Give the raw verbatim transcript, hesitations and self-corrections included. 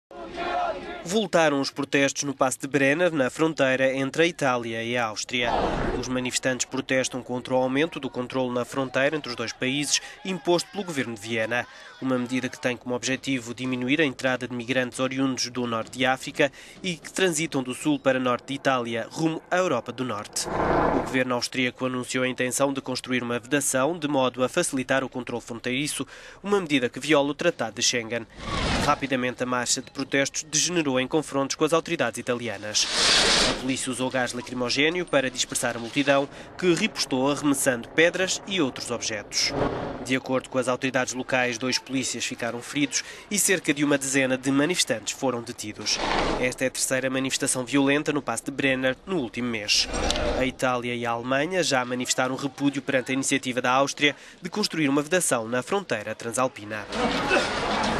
Voltaram os protestos no Passo de Brenner, na fronteira entre a Itália e a Áustria. Os manifestantes protestam contra o aumento do controle na fronteira entre os dois países, imposto pelo governo de Viena. Uma medida que tem como objetivo diminuir a entrada de migrantes oriundos do norte de África e que transitam do sul para norte de Itália, rumo à Europa do Norte. O governo austríaco anunciou a intenção de construir uma vedação de modo a facilitar o controle fronteiriço, uma medida que viola o Tratado de Schengen. Rapidamente, a marcha de protestos degenerou em confrontos com as autoridades italianas. A polícia usou gás lacrimogéneo para dispersar a multidão, que ripostou arremessando pedras e outros objetos. De acordo com as autoridades locais, dois polícias ficaram feridos e cerca de uma dezena de manifestantes foram detidos. Esta é a terceira manifestação violenta no Passo de Brenner no último mês. A Itália e a Alemanha já manifestaram repúdio perante a iniciativa da Áustria de construir uma vedação na fronteira transalpina.